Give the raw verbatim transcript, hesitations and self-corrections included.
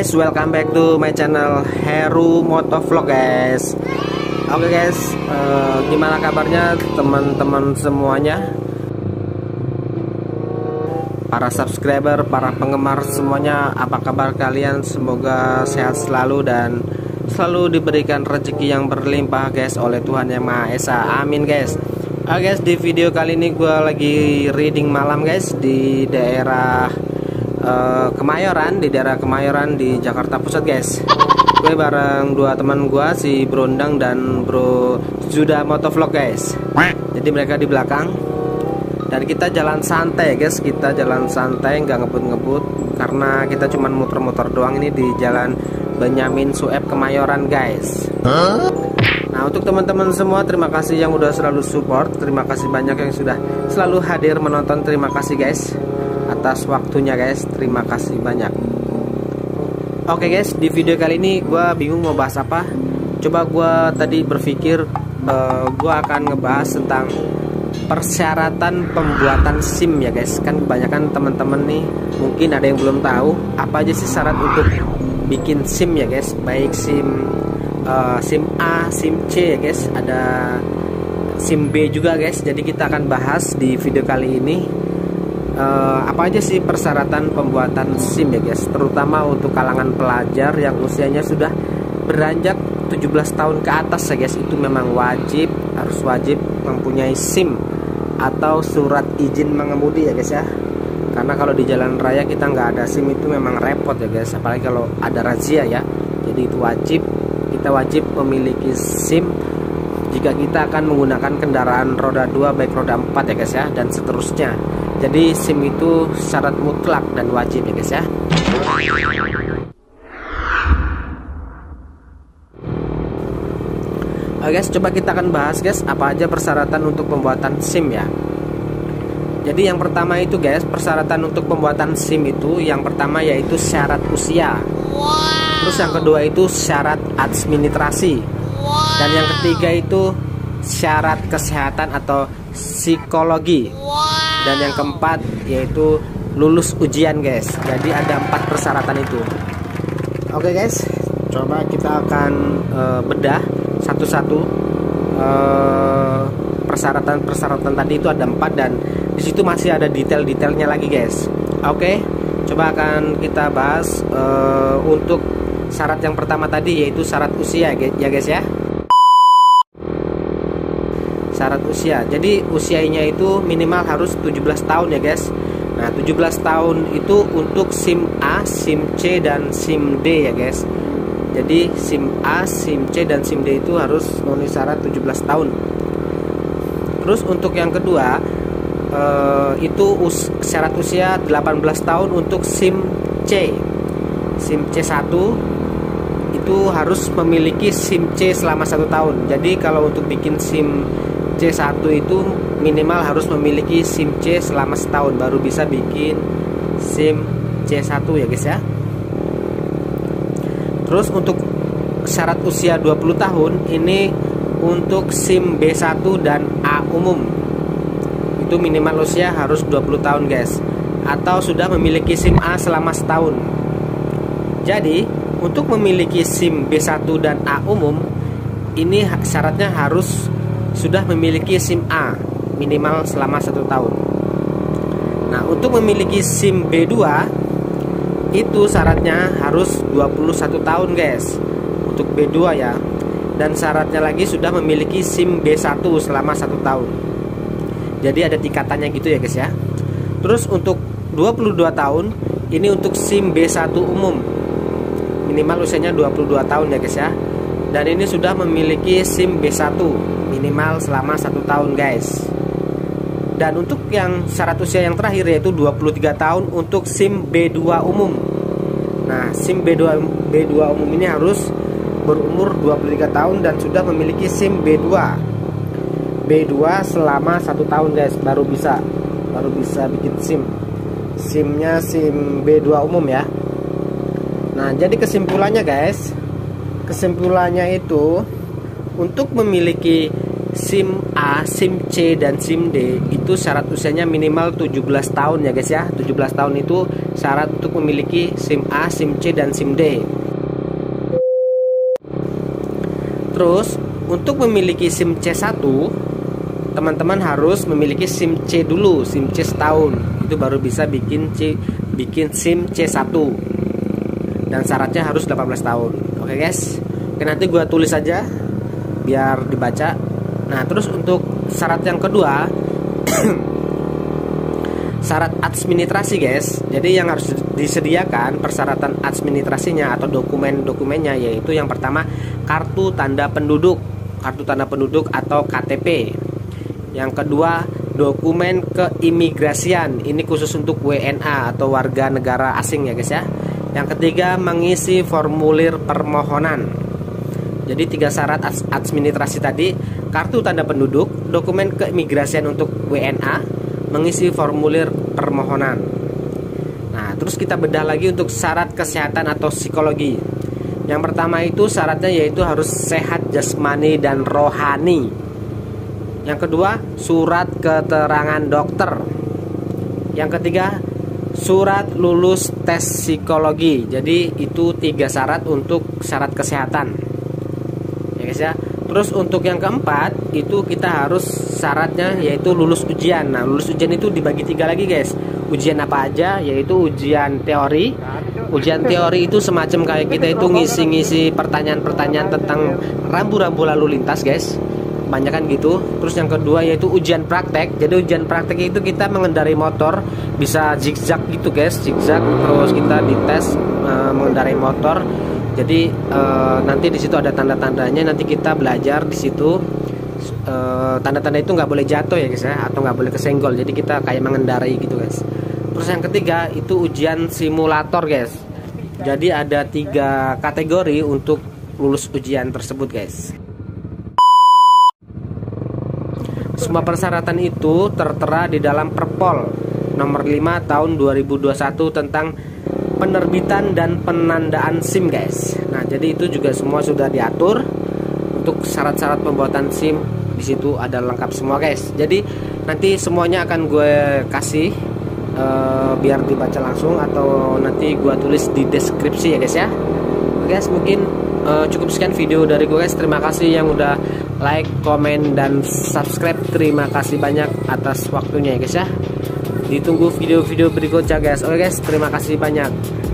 guys, welcome back to my channel Heru Motovlog guys. Oke guys, uh, gimana kabarnya teman-teman semuanya, para subscriber, para penggemar semuanya? Apa kabar kalian? Semoga sehat selalu dan selalu diberikan rezeki yang berlimpah guys oleh Tuhan Yang Maha Esa. Amin guys. Oke guys, di video kali ini gue lagi reading malam guys di daerah uh, Kemayoran, di daerah Kemayoran di Jakarta Pusat guys. Gue bareng dua teman gue, si Brondang dan Bro Juda Motovlog guys. Jadi mereka di belakang dan kita jalan santai guys, kita jalan santai nggak ngebut-ngebut karena kita cuman muter-muter doang ini di jalan Benyamin Sueb Kemayoran guys. Huh? Nah, untuk teman-teman semua, terima kasih yang udah selalu support, terima kasih banyak yang sudah selalu hadir menonton, terima kasih guys atas waktunya guys, terima kasih banyak. Oke guys, di video kali ini gue bingung mau bahas apa. Coba gue tadi berpikir uh, gue akan ngebahas tentang persyaratan pembuatan SIM ya guys. Kan kebanyakan teman-teman nih mungkin ada yang belum tahu apa aja sih syarat untuk bikin SIM ya guys. Baik SIM uh, SIM A, SIM C ya guys, ada SIM B juga guys. Jadi kita akan bahas di video kali ini Uh, apa aja sih persyaratan pembuatan SIM ya guys, terutama untuk kalangan pelajar yang usianya sudah beranjak tujuh belas tahun ke atas ya guys. Itu memang wajib, harus wajib mempunyai SIM atau surat izin mengemudi ya guys ya. Karena kalau di jalan raya kita nggak ada SIM itu memang repot ya guys, apalagi kalau ada razia ya. Jadi itu wajib, kita wajib memiliki SIM jika kita akan menggunakan kendaraan roda dua baik roda empat ya guys ya, dan seterusnya. Jadi SIM itu syarat mutlak dan wajib ya guys ya. Oke guys, coba kita akan bahas guys apa aja persyaratan untuk pembuatan SIM ya. Jadi yang pertama itu guys, persyaratan untuk pembuatan SIM itu yang pertama yaitu syarat usia. Wow. Terus yang kedua itu syarat administrasi. Wow. Dan yang ketiga itu syarat kesehatan atau psikologi. Wow. Dan yang keempat yaitu lulus ujian guys. Jadi ada empat persyaratan itu. Oke guys, coba kita akan uh, bedah satu-satu. uh, Persyaratan-persyaratan tadi itu ada empat dan di situ masih ada detail-detailnya lagi guys. Oke, coba akan kita bahas uh, untuk syarat yang pertama tadi yaitu syarat usia ya guys ya. Syarat usia, jadi usianya itu minimal harus tujuh belas tahun ya guys. Nah, tujuh belas tahun itu untuk SIM A, SIM C dan SIM D ya guys. Jadi SIM A, SIM C dan SIM D itu harus memenuhi syarat tujuh belas tahun. Terus untuk yang kedua eh, itu us syarat usia delapan belas tahun untuk SIM C. SIM C satu itu harus memiliki SIM C selama satu tahun. Jadi kalau untuk bikin SIM C satu itu minimal harus memiliki SIM C selama setahun baru bisa bikin SIM C satu ya guys ya. Terus untuk syarat usia dua puluh tahun ini untuk SIM B satu dan A umum. Itu minimal usia harus dua puluh tahun guys, atau sudah memiliki SIM A selama setahun. Jadi untuk memiliki SIM B satu dan A umum ini syaratnya harus sudah memiliki SIM A minimal selama satu tahun. Nah, untuk memiliki SIM B dua itu syaratnya harus dua puluh satu tahun guys untuk B dua ya. Dan syaratnya lagi sudah memiliki SIM B satu selama satu tahun. Jadi ada tingkatannya gitu ya guys ya. Terus untuk dua puluh dua tahun ini untuk SIM B satu umum. Minimal usianya dua puluh dua tahun ya guys ya. Dan ini sudah memiliki SIM B satu minimal selama satu tahun guys. Dan untuk yang syarat usia yang terakhir yaitu dua puluh tiga tahun untuk SIM B dua umum. Nah, SIM B dua B dua umum ini harus berumur dua puluh tiga tahun dan sudah memiliki SIM B dua. B dua selama satu tahun guys baru bisa baru bisa bikin SIM. SIM-nya SIM B dua umum ya. Nah, jadi kesimpulannya guys, kesimpulannya itu untuk memiliki SIM A, SIM C dan SIM D itu syarat usianya minimal tujuh belas tahun ya guys ya. tujuh belas tahun itu syarat untuk memiliki SIM A, SIM C, dan SIM D. Terus untuk memiliki SIM C satu, teman-teman harus memiliki SIM C dulu, SIM C setahun. Itu baru bisa bikin C, bikin SIM C satu. Dan syaratnya harus delapan belas tahun. Oke guys. Oke, nanti gua tulis aja biar dibaca. Nah, terus untuk syarat yang kedua, syarat administrasi guys. Jadi yang harus disediakan persyaratan administrasinya atau dokumen-dokumennya, yaitu yang pertama kartu tanda penduduk, kartu tanda penduduk atau K T P. Yang kedua dokumen keimigrasian, ini khusus untuk W N A atau warga negara asing ya guys ya. Yang ketiga mengisi formulir permohonan. Jadi tiga syarat administrasi tadi, kartu tanda penduduk, dokumen keimigrasian untuk W N A, mengisi formulir permohonan. Nah, terus kita bedah lagi untuk syarat kesehatan atau psikologi. Yang pertama itu syaratnya yaitu harus sehat jasmani dan rohani. Yang kedua, surat keterangan dokter. Yang ketiga, surat lulus tes psikologi. Jadi itu tiga syarat untuk syarat kesehatan. Ya guys ya. Terus untuk yang keempat itu kita harus syaratnya yaitu lulus ujian. Nah, lulus ujian itu dibagi tiga lagi guys. Ujian apa aja? Yaitu ujian teori. Ujian teori itu semacam kayak kita itu ngisi-ngisi pertanyaan-pertanyaan tentang rambu-rambu lalu lintas guys. Kebanyakan gitu. Terus yang kedua yaitu ujian praktek. Jadi ujian praktek itu kita mengendarai motor, bisa zigzag gitu guys, zigzag. Terus kita dites uh, mengendarai motor. Jadi uh, nanti di situ ada tanda-tandanya. Nanti kita belajar di situ. Uh, tanda-tanda itu nggak boleh jatuh ya guys ya, atau nggak boleh kesenggol. Jadi kita kayak mengendarai gitu guys. Terus yang ketiga itu ujian simulator guys. Jadi ada tiga kategori untuk lulus ujian tersebut guys. Semua persyaratan itu tertera di dalam Perpol nomor lima tahun dua ribu dua puluh satu tentang penerbitan dan penandaan SIM guys. Nah, jadi itu juga semua sudah diatur untuk syarat-syarat pembuatan SIM. Di situ ada lengkap semua guys. Jadi nanti semuanya akan gue kasih uh, biar dibaca langsung atau nanti gue tulis di deskripsi ya guys ya. Oke guys, mungkin uh, cukup sekian video dari gue guys. Terima kasih yang udah like, komen, dan subscribe. Terima kasih banyak atas waktunya ya guys ya. Ditunggu video-video berikutnya guys. Oke guys, terima kasih banyak.